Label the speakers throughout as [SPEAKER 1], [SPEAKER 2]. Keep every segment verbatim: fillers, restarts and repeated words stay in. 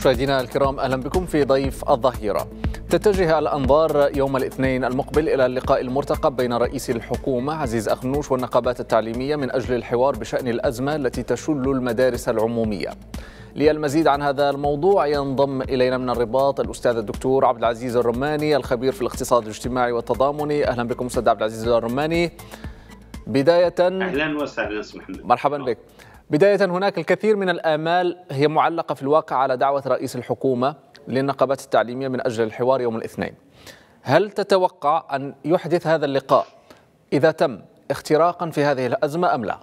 [SPEAKER 1] مشاهدينا الكرام، أهلا بكم في ضيف الظهيرة. تتجه الأنظار يوم الاثنين المقبل إلى اللقاء المرتقب بين رئيس الحكومة عزيز أخنوش والنقابات التعليمية من أجل الحوار بشأن الأزمة التي تشل المدارس العمومية. للمزيد عن هذا الموضوع ينضم إلينا من الرباط الأستاذ الدكتور عبد العزيز الرماني، الخبير في الاقتصاد الاجتماعي والتضامني. أهلا بكم أستاذ عبد العزيز الرماني. بداية
[SPEAKER 2] أهلا وسهلا أستاذ محمد.
[SPEAKER 1] مرحبا بك. بداية، هناك الكثير من الآمال هي معلقة في الواقع على دعوة رئيس الحكومة للنقابات التعليمية من أجل الحوار يوم الاثنين. هل تتوقع أن يحدث هذا اللقاء إذا تم اختراقا في هذه الأزمة أم لا؟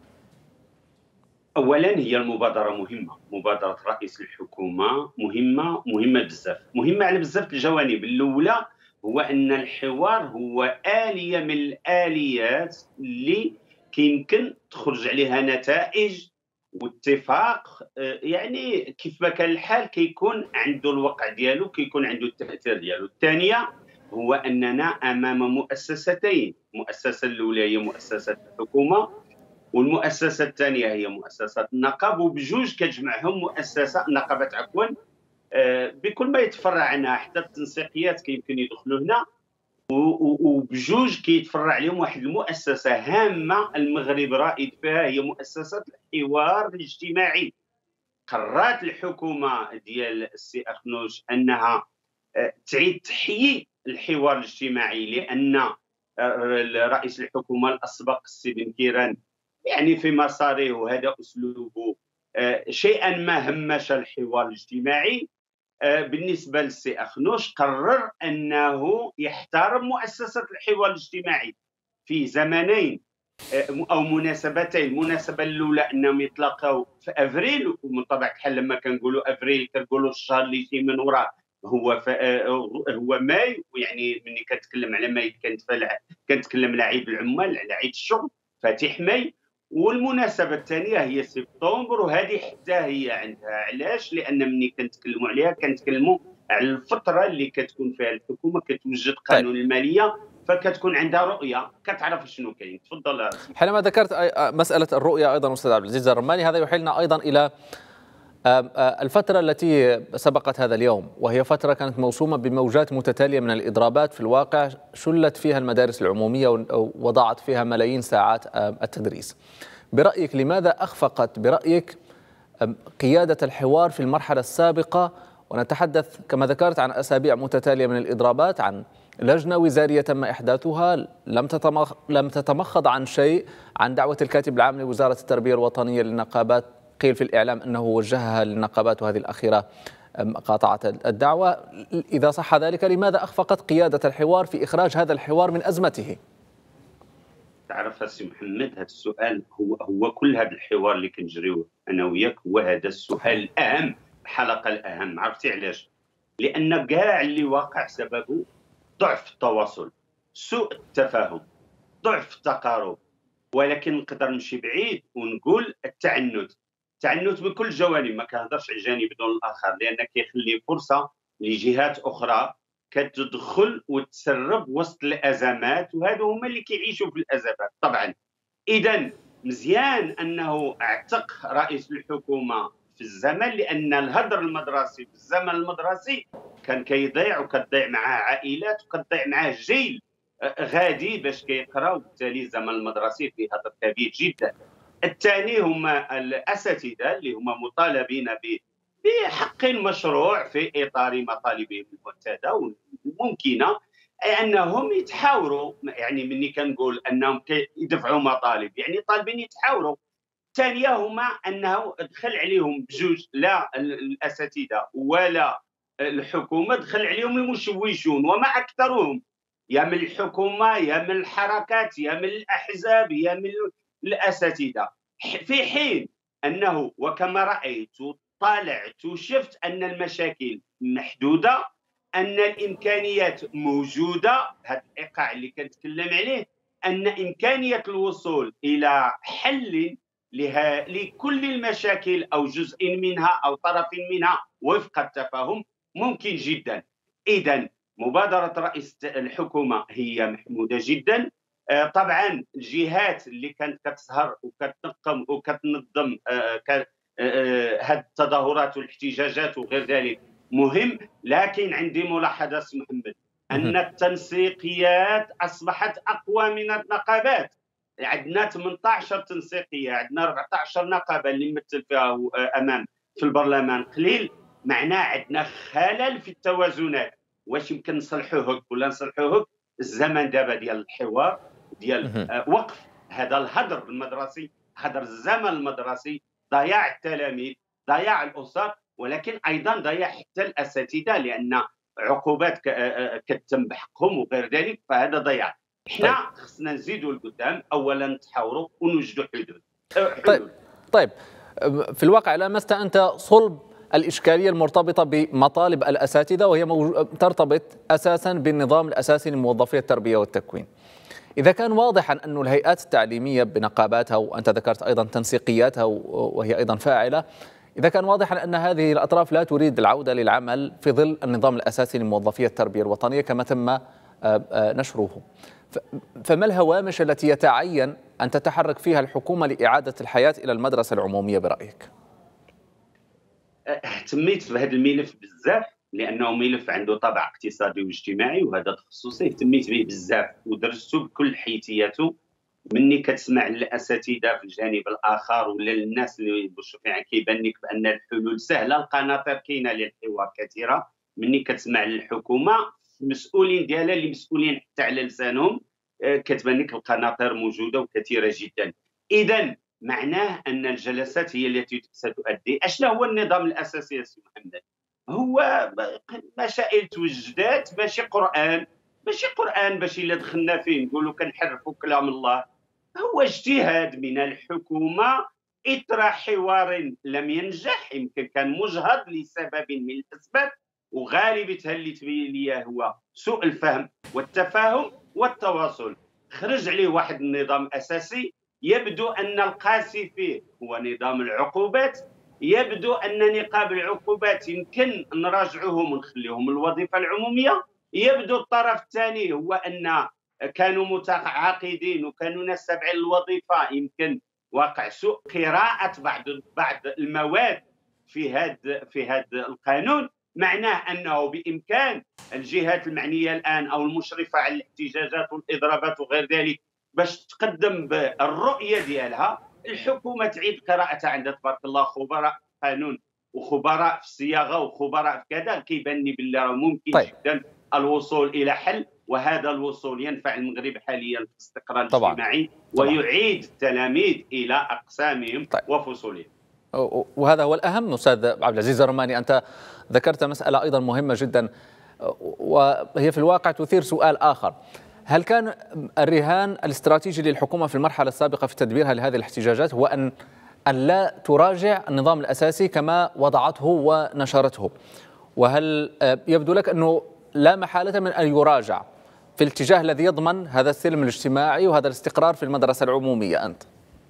[SPEAKER 2] أولا هي المبادرة مهمة، مبادرة رئيس الحكومة مهمة مهمة بزاف، مهمة على بزاف الجوانب. الأولى هو أن الحوار هو آلية من الآليات اللي كيمكن تخرج عليها نتائج واتفاق، يعني كيف ما كان الحال كيكون عنده الوقع ديالو، كيكون عنده التأثير ديالو. الثانية هو أننا أمام مؤسستين، المؤسسة الأولى هي مؤسسة الحكومة والمؤسسة الثانية هي مؤسسة النقاب، وبجوج كتجمعهم مؤسسة نقابة عفوا بكل ما يتفرع عنها، حتى التنسيقيات كيمكن يدخلوا هنا، وبجوج كيتفرع عليهم واحد المؤسسة هامة المغرب رائد فيها، هي مؤسسة الحوار الاجتماعي. قررت الحكومة ديال السي أخنوش أنها تعيد تحيي الحوار الاجتماعي، لأن رئيس الحكومة الأسبق السي بن كيران يعني في مساره وهذا أسلوبه شيئا ما همش الحوار الاجتماعي. بالنسبة للسي أخنوش قرر أنه يحترم مؤسسة الحوار الاجتماعي في زمنين أو مناسبتين. المناسبة الأولى أنهم يتلاقوا في أفريل، ومن طبيعة الحال لما كنقولوا أفريل كنقولوا الشهر اللي يجي من وراه هو هو ماي، ويعني ملي كنتكلم على ماي كنتكلم على عيد العمال، على عيد الشغل فاتح ماي. والمناسبة الثانية هي سبتمبر، وهذه حتى هي عندها علاش؟ لأن ملي كنتكلموا عليها كنتكلموا على الفترة اللي كتكون فيها الحكومة كتوجد قانون طيب. المالية، فكتكون عندها رؤية كتعرف شنو كاين. تفضل.
[SPEAKER 1] حينما ذكرت مسألة الرؤية أيضا أستاذ عبد العزيز الرماني، هذا يحيلنا أيضا إلى الفترة التي سبقت هذا اليوم، وهي فترة كانت موسومة بموجات متتالية من الإضرابات، في الواقع شلت فيها المدارس العمومية وضاعت فيها ملايين ساعات التدريس. برأيك لماذا أخفقت برأيك قيادة الحوار في المرحلة السابقة؟ ونتحدث كما ذكرت عن أسابيع متتالية من الإضرابات، عن لجنة وزارية تم إحداثها لم تتمخ... لم تتمخض عن شيء، عن دعوة الكاتب العام لوزارة التربية الوطنية للنقابات قيل في الإعلام أنه وجهها للنقابات وهذه الأخيرة قاطعت الدعوة. إذا صح ذلك، لماذا أخفقت قيادة الحوار في إخراج هذا الحوار من أزمته؟
[SPEAKER 2] تعرف السي محمد، هذا السؤال هو هو كل هذا الحوار اللي كنجريوه أنا وياك هو هذا السؤال الأهم، الحلقة الأهم. عرفتي علاش؟ لأن كاع اللي واقع سببه ضعف التواصل، سوء التفاهم، ضعف التقارب. ولكن نقدر نمشي بعيد ونقول التعنت، التعنت بكل الجوانب، ما كنهضرش على جانب دون الاخر، لان كيخلي فرصه لجهات اخرى كتدخل وتسرب وسط الازمات، وهادو هما اللي كيعيشوا في الازمات طبعا. اذا مزيان انه اعتق رئيس الحكومه في الزمن، لان الهدر المدرسي في الزمن المدرسي كان كيضيع، وكتضيع معاه عائلات، وكتضيع معاه جيل غادي باش كيقراو، وبالتالي الزمن المدرسي فيه هدر كبير جدا. الثاني هما الاساتذه اللي هما مطالبين بحق مشروع في اطار مطالبهم المعتاده والممكنه انهم يتحاوروا. يعني مني كنقول انهم يدفعوا مطالب يعني طالبين يتحاوروا. الثانيه هما انه دخل عليهم بجوج، لا الاساتذه ولا الحكومه، دخل عليهم المشوشون وما اكثرهم، يا من الحكومه يا من الحركات يا من الاحزاب يا من الاساتذه، في حين انه وكما رايت وطالعت وشفت ان المشاكل محدوده، ان الامكانيات موجوده. هذا الايقاع اللي كنتكلم عليه، ان امكانيه الوصول الى حل لها لكل المشاكل او جزء منها او طرف منها وفق التفاهم ممكن جدا. اذا مبادره رئيس الحكومه هي محموده جدا. طبعا الجهات اللي كانت كتسهر وكتنقم وكتنظم هذه التظاهرات والاحتجاجات وغير ذلك مهم، لكن عندي ملاحظة سي محمد أن التنسيقيات أصبحت أقوى من النقابات. عندنا ثمانية عشر تنسيقية، عندنا أربعة عشر نقابة اللي نمثل فيها أمام في البرلمان قليل، معناه عندنا خلل في التوازنات. واش يمكن نصلحوه ولا نصلحوه؟ الزمن دابا ديال الحوار، ديال وقف هذا الهدر المدرسي، هدر الزمن المدرسي، ضياع التلاميذ، ضياع الاسر، ولكن ايضا ضياع حتى الاساتذه، لان عقوبات كتم بحقهم وغير ذلك، فهذا ضياع. احنا خصنا نزيدوا لقدام، اولا نتحاوروا ونوجدوا حدود حلول.
[SPEAKER 1] طيب طيب في الواقع لمست انت صلب الإشكالية المرتبطة بمطالب الأساتذة، وهي ترتبط أساسا بالنظام الأساسي لموظفي التربية والتكوين. إذا كان واضحا أن الهيئات التعليمية بنقاباتها، وأنت ذكرت أيضا تنسيقياتها وهي أيضا فاعلة، إذا كان واضحا أن هذه الأطراف لا تريد العودة للعمل في ظل النظام الأساسي لموظفي التربية الوطنية كما تم نشره، فما الهوامش التي يتعين أن تتحرك فيها الحكومة لإعادة الحياة إلى المدرسة العمومية برأيك؟
[SPEAKER 2] اهتميت بهذا الملف بزاف لانه ملف عنده طابع اقتصادي واجتماعي، وهذا تخصصي اهتميت به بزاف ودرسته بكل حيثياته. مني كتسمع للاساتذه في الجانب الاخر ولا للناس اللي يعني كيبان لك بان الحلول سهله، القناطر كاينه للحوار كثيره. مني كتسمع للحكومه المسؤولين ديالها اللي مسؤولين حتى على لسانهم، كتبان لك القناطر موجوده وكثيره جدا. اذا معناه ان الجلسات هي التي ستؤدي. اشنو هو النظام الاساسي يا سي محمد؟ هو مسائل توجدات، ماشي قران، ماشي قران باش الا دخلنا فيه نقولوا كنحرفوا كلام الله. هو اجتهاد من الحكومه اثر حوار لم ينجح، يمكن كان مجهض لسبب من الاسباب، وغالبيتها اللي تبين لي هو سوء الفهم والتفاهم والتواصل. خرج عليه واحد النظام اساسي يبدو أن القاسي فيه هو نظام العقوبات. يبدو أن نقاب العقوبات يمكن نراجعوهم ونخليهم الوظيفة العمومية. يبدو الطرف الثاني هو أن كانوا متعاقدين وكانوا ناس تابعين للوظيفة، يمكن واقع سوء قراءة بعض بعض المواد في هذا في هذا القانون. معناه أنه بإمكان الجهات المعنية الآن أو المشرفة على الاحتجاجات والإضرابات وغير ذلك باش تقدم بالرؤيه ديالها. الحكومه تعيد قراءتها، عندها تبارك الله خبراء قانون وخبراء في الصياغه وخبراء في كذا، كيبان لي بالله راه ممكن طيب. جدا الوصول الى حل، وهذا الوصول ينفع المغرب حاليا في الاستقرار الاجتماعي ويعيد التلاميذ الى اقسامهم طيب. وفصولهم.
[SPEAKER 1] وهذا هو الاهم. استاذ عبد العزيز الزرماني، انت ذكرت مساله ايضا مهمه جدا، وهي في الواقع تثير سؤال اخر. هل كان الرهان الاستراتيجي للحكومة في المرحلة السابقة في تدبيرها لهذه الاحتجاجات هو أن أن لا تراجع النظام الأساسي كما وضعته ونشرته؟ وهل يبدو لك أنه لا محالة من أن يراجع في الاتجاه الذي يضمن هذا السلم الاجتماعي وهذا الاستقرار في المدرسة العمومية؟ أنت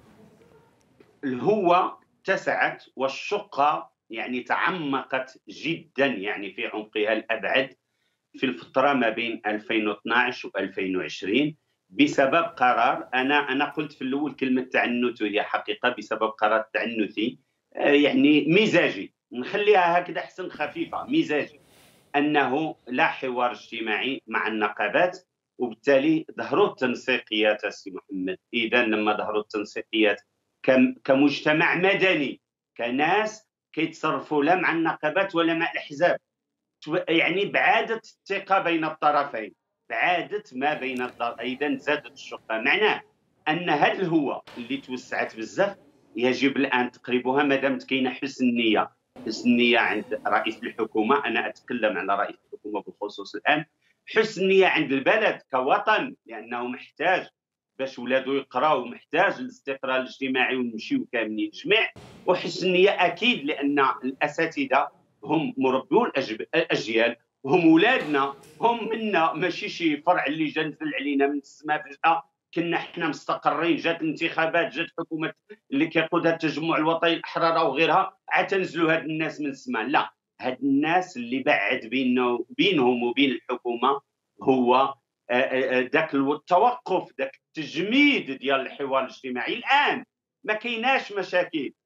[SPEAKER 2] هو اتسعت والشقة يعني تعمقت جدا يعني في عمقها الأبعد في الفترة ما بين ألفين واثناش و ألفين وعشرين بسبب قرار. أنا أنا قلت في الأول كلمة تعنت، وهي حقيقة بسبب قرار تعنتي يعني مزاجي، نخليها هكذا أحسن، خفيفة، مزاجي، أنه لا حوار اجتماعي مع النقابات، وبالتالي ظهروا التنسيقيات السي محمد. إذا لما ظهروا التنسيقيات كمجتمع مدني، كناس كيتصرفوا لا مع النقابات ولا مع الأحزاب، يعني بعادت الثقة بين الطرفين، بعادت ما بين الطرفين، إذا زادت الشقة. معناه أن هذه الهوة اللي توسعت بزاف يجب الآن تقريبها ما دامت كاينة حسن النية. حسن النية عند رئيس الحكومة، أنا أتكلم على رئيس الحكومة بالخصوص الآن، حسن النية عند البلد كوطن، لأنه محتاج باش ولادو يقراو، محتاج الاستقرار الاجتماعي ونمشيو كاملين جميع، وحسن النية أكيد لأن الأساتذة هم مربون الاجيال، هم ولادنا، هم منا، ماشي شي فرع اللي جا نزل علينا من السماء فجاه. كنا حنا مستقرين، جات الانتخابات، جات حكومه اللي كيقودها التجمع الوطني الاحرار او غيرها، عاد تنزلوا هاد الناس من السماء. لا، هاد الناس اللي بعد بينه بينهم وبين الحكومه هو ذاك التوقف، ذاك التجميد ديال الحوار الاجتماعي. الان ما كايناش مشاكل،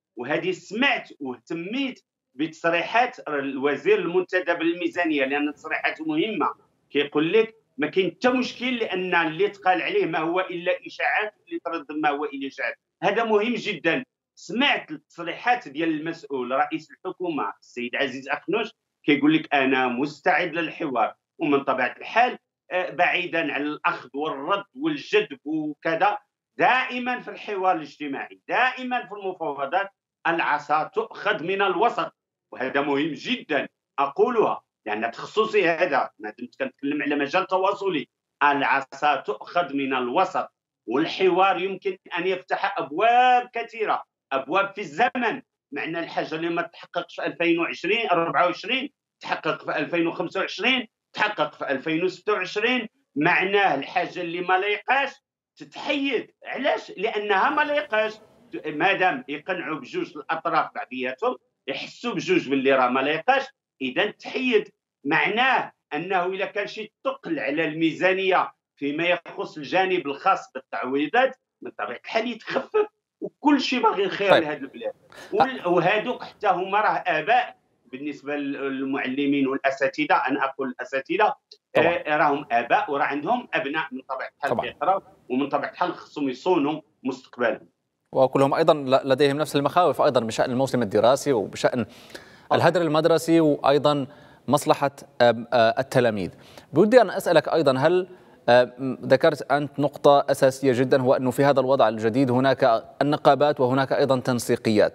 [SPEAKER 2] وهذه سمعت واهتميت بتصريحات الوزير المنتدب للميزانيه، لان التصريحات مهمه. كيقول لك ما كاين حتى مشكل، لان اللي تقال عليه ما هو الا اشاعات، اللي ترد ما هو الا اشاعات. هذا مهم جدا. سمعت التصريحات ديال المسؤول رئيس الحكومه السيد عزيز اخنوش كيقول لك انا مستعد للحوار، ومن طبيعه الحال بعيدا عن الاخذ والرد والجذب وكذا، دائما في الحوار الاجتماعي، دائما في المفاوضات العصا تؤخذ من الوسط، وهذا مهم جدا اقولها لان تخصصي هذا، ما دمت كنتكلم على مجال تواصلي. العصا تؤخذ من الوسط، والحوار يمكن ان يفتح ابواب كثيره، ابواب في الزمن. معنى الحاجه اللي ما تحققش في ألفين وعشرين أربعة وعشرين تحقق في ألفين وخمسة وعشرين، تحقق في ألفين وستة وعشرين. معناه الحاجه اللي ما لايقاش تتحيد. علاش؟ لانها ما لايقاش. مادام يقنعوا بجوج الاطراف بعضياتهم، يحسوا بجوج باللي راه ما لايقاش، اذا تحيد. معناه انه اذا كان شي ثقل على الميزانيه فيما يخص الجانب الخاص بالتعويضات، من طبيعه الحال يتخفف، وكل شيء باغي الخير
[SPEAKER 1] طيب.
[SPEAKER 2] لهذه البلاد. وهذوك حتى هما راه اباء بالنسبه للمعلمين والاساتذه، انا اقول الاساتذه آه راهم اباء وراه عندهم ابناء من طبيعه الحال كيقراوا، ومن طبيعه الحال خصهم يصونوا مستقبلهم.
[SPEAKER 1] وكلهم ايضا لديهم نفس المخاوف ايضا بشان الموسم الدراسي وبشان الهدر المدرسي وايضا مصلحه التلاميذ. بودي ان اسالك ايضا، هل ذكرت أنت نقطة أساسية جدا، هو أنه في هذا الوضع الجديد هناك النقابات وهناك أيضا تنسيقيات،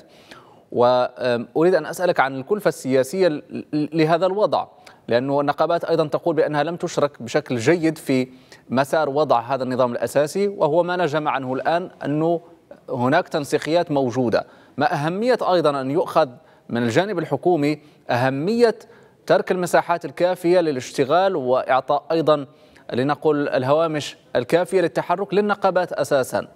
[SPEAKER 1] وأريد أن أسألك عن الكلفة السياسية لهذا الوضع، لأنه النقابات أيضا تقول بأنها لم تشرك بشكل جيد في مسار وضع هذا النظام الأساسي، وهو ما نجم عنه الآن أنه هناك تنسيقيات موجودة. ما أهمية أيضا أن يؤخذ من الجانب الحكومي أهمية ترك المساحات الكافية للاشتغال وإعطاء أيضا لنقول الهوامش الكافية للتحرك للنقابات أساسا؟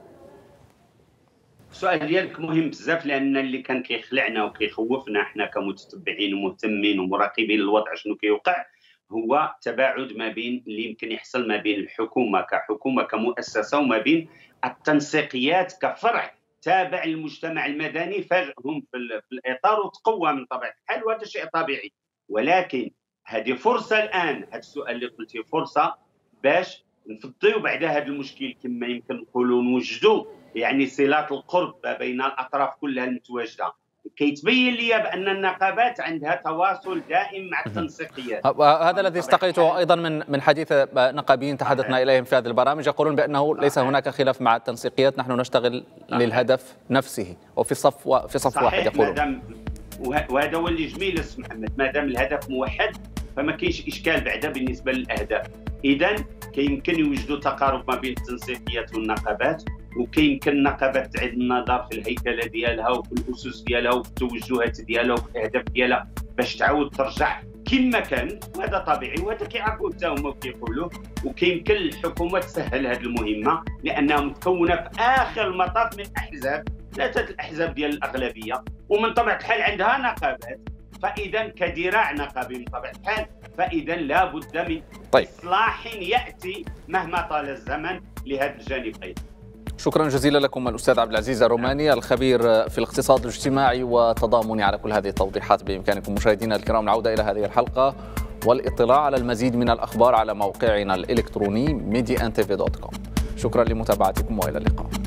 [SPEAKER 2] السؤال ديالك مهم بزاف، لأن اللي كان كيخلعنا وكيخوفنا احنا كمتتبعين ومهتمين ومراقبين للوضع شنو كيوقع، هو تباعد ما بين اللي يمكن يحصل ما بين الحكومة كحكومة كمؤسسة وما بين التنسيقيات كفرع تابع للمجتمع المدني. فاجئهم في الإطار وتقوى من طبيعة الحال، وهذا شيء طبيعي. ولكن هذه فرصة الآن، هذا السؤال اللي قلتيه فرصة باش نفضيو بعد هذا المشكل كما يمكن نقولوا، نوجدوا يعني صلات القرب بين الاطراف كلها المتواجده. كيتبين لي بان النقابات عندها تواصل دائم مع التنسيقيات.
[SPEAKER 1] هذا الذي استقيته ايضا من من حديث نقابيين تحدثنا اليهم في هذه البرامج، يقولون بانه ليس هناك خلاف مع التنسيقيات، نحن نشتغل للهدف نفسه وفي صف وفي صف واحد يقولون.
[SPEAKER 2] وهذا هو اللي جميل استاذ محمد، ما دام الهدف موحد فما كاينش اشكال بعدا بالنسبه للاهداف. اذا كيمكن يوجدوا تقارب ما بين التنسيقيات والنقابات، وكيمكن النقابات تعيد النظر في الهيكله ديالها وفي الاسس ديالها وفي التوجهات ديالها وفي الاهداف ديالها باش تعاود ترجع كما كانت، وهذا طبيعي وهذا كيعرفوه حتى هما وكيقولوه. وكيمكن الحكومه تسهل هذه المهمه لانها متكونه في اخر المطاف من احزاب، ثلاثه الاحزاب ديال الاغلبيه، ومن طبيعه الحال عندها نقابات. فاذا كذراع نقابي من طبيعه الحال، فاذا لا بد من
[SPEAKER 1] طيب.
[SPEAKER 2] اصلاح ياتي مهما طال الزمن لهذا الجانب ايضا.
[SPEAKER 1] شكرا جزيلا لكم الأستاذ عبد العزيز الروماني، الخبير في الاقتصاد الاجتماعي والتضامني، على كل هذه التوضيحات. بإمكانكم مشاهدينا الكرام العودة إلى هذه الحلقة والاطلاع على المزيد من الأخبار على موقعنا الإلكتروني ميديا ان تي في دوت كوم. شكرا لمتابعتكم وإلى اللقاء.